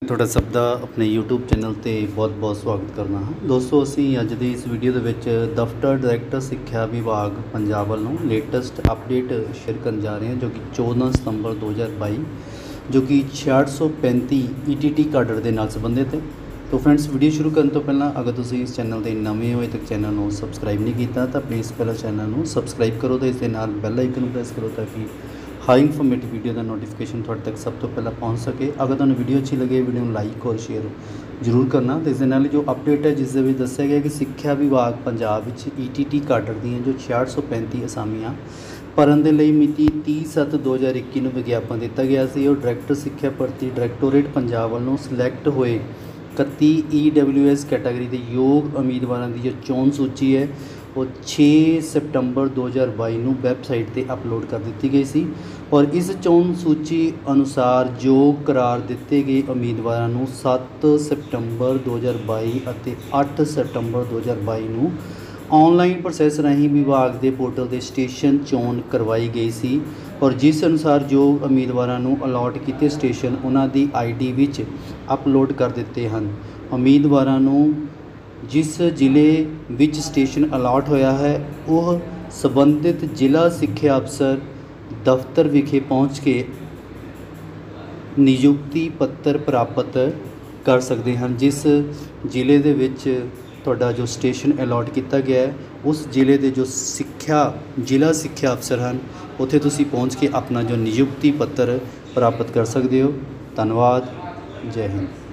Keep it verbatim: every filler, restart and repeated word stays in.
ਤੁਹਾਡਾ ਸਭ ਦਾ ਆਪਣੇ YouTube ਚੈਨਲ ਤੇ ਬਹੁਤ-ਬਹੁਤ ਸਵਾਗਤ ਕਰਨਾ ਹਾਂ। ਦੋਸਤੋ ਅਸੀਂ ਅੱਜ ਦੀ ਇਸ ਵੀਡੀਓ ਦੇ ਵਿੱਚ ਦਫ਼ਤਰ ਡਾਇਰੈਕਟਰ ਸਿੱਖਿਆ ਵਿਭਾਗ ਪੰਜਾਬ ਵੱਲੋਂ ਲੇਟੈਸਟ ਅਪਡੇਟ ਸ਼ੇਅਰ ਕਰਨ ਜਾ ਰਹੇ ਹਾਂ, ਜੋ ਕਿ ਚੌਦਾਂ ਸਤੰਬਰ ਦੋ ਹਜ਼ਾਰ ਬਾਈ ਜੋ ਕਿ ਛਿਆਹਠ ਸੌ ਪੈਂਤੀ ਈ ਟੀ ਟੀ ਕਾਡਰ ਦੇ ਨਾਲ ਸੰਬੰਧਿਤ ਹੈ। तो फ्रेंड्स वीडियो शुरू करने तो पहला अगर तुम इस चैनल के नवे हो तक चैनल को सबसक्राइब नहीं किया तो प्लीज़ पहला चैनल को सबसक्राइब करो तो इस बैल आइकन प्रेस करो ताकि हाई इन्फॉर्मेटिव वीडियो का नोटिफिकेशन थोड़े तक सब तो पहला पहुँच सके। अगर तुम्हें वीडियो अच्छी लगे वीडियो को लाइक और शेयर जरूर करना। तो इस जो अपडेट है जिस दसिया गया कि सिक्ख्या विभाग Punjab E T T cadre दी जो छियाठ सौ पैंती असामियाँ भरन के लिए मिति तीस सत्त दो हज़ार इक्की में विज्ञापन दिता गया सी और डायरैक्टर सिक्ख्या भर्ती डायरैक्टोरेट पंजाब वालों सिलैक्ट होए इकत्ती ई डबल्यू एस कैटागरी के योग उम्मीदवारों की जो चोन सूची है वो छे सितंबर दो हज़ार बाई में वैबसाइट पर अपलोड कर दी गई सी और इस चोन सूची अनुसार योग करार दिते गए उम्मीदवारों को सत्त सितंबर दो हज़ार बाई और अठ सितंबर दो हज़ार बाई में ऑनलाइन प्रोसैस राही विभाग के पोर्टल के स्टेशन चोन करवाई गई सी और जिस अनुसार जो उम्मीदवारों को अलॉट किए स्टेशन उन्होंने आई डी विच अपलोड कर दिते हैं। उम्मीदवारों को जिस जिले विच स्टेशन अलॉट होया है वह संबंधित जिला सिक्ख्या अफसर दफ्तर विखे पहुँच के नियुक्ति पत्र प्राप्त कर सकते हैं। जिस जिले दे विच तुहाडा जो स्टेशन अलॉट किया गया है उस जिले के जो सिक्ख्या जिला सिक्ख्या अफसर हैं उत्थे तुसीं पहुँच के अपना जो नियुक्ति पत्र प्राप्त कर सकते हो। धन्यवाद। जय हिंद।